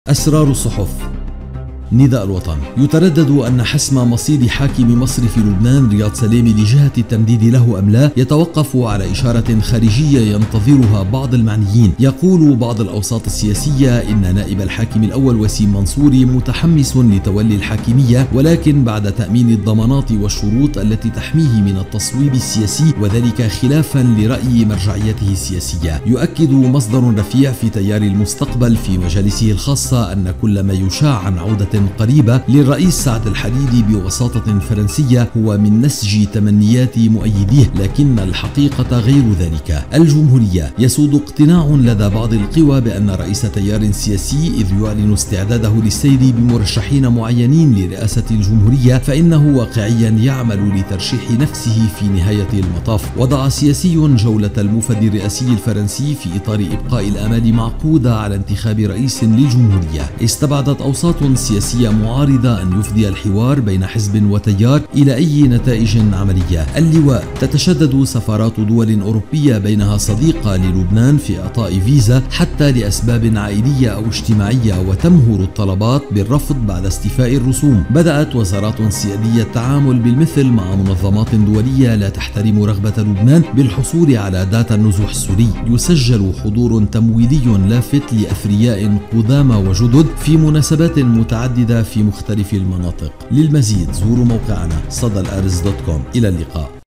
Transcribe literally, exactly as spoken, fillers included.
أسرار الصحف. نداء الوطن. يتردد أن حسم مصير حاكم مصر في لبنان رياض سليم لجهة التمديد له أم لا يتوقف على إشارة خارجية ينتظرها بعض المعنيين. يقول بعض الأوساط السياسية إن نائب الحاكم الأول وسيم منصوري متحمس لتولي الحاكمية، ولكن بعد تأمين الضمانات والشروط التي تحميه من التصويب السياسي، وذلك خلافا لرأي مرجعيته السياسية. يؤكد مصدر رفيع في تيار المستقبل في مجالسه الخاصة أن كل ما يشاع عن عودة قريبة للرئيس سعد الحريري بوساطة فرنسية هو من نسج تمنيات مؤيديه، لكن الحقيقة غير ذلك. الجمهورية. يسود اقتناع لدى بعض القوى بأن رئيس تيار سياسي إذ يعلن استعداده للسير بمرشحين معينين لرئاسة الجمهورية فإنه واقعيا يعمل لترشيح نفسه في نهاية المطاف. وضع سياسي جولة الموفد الرئاسي الفرنسي في إطار إبقاء الآمال معقودة على انتخاب رئيس للجمهورية. استبعدت أوساط سياسية معارضة أن يفضي الحوار بين حزب وتيار إلى أي نتائج عملية. اللواء. تتشدد سفارات دول أوروبية بينها صديقة للبنان في إعطاء فيزا حتى لأسباب عائلية أو اجتماعية، وتمهر الطلبات بالرفض بعد استيفاء الرسوم. بدأت وزارات سيادية التعامل بالمثل مع منظمات دولية لا تحترم رغبة لبنان بالحصول على داتا النزوح السوري. يسجل حضور تمويلي لافت لأثرياء قدامى وجدد في مناسبات متعددة في مختلف المناطق. للمزيد زوروا موقعنا صدى الأرز دوت كوم. إلى اللقاء.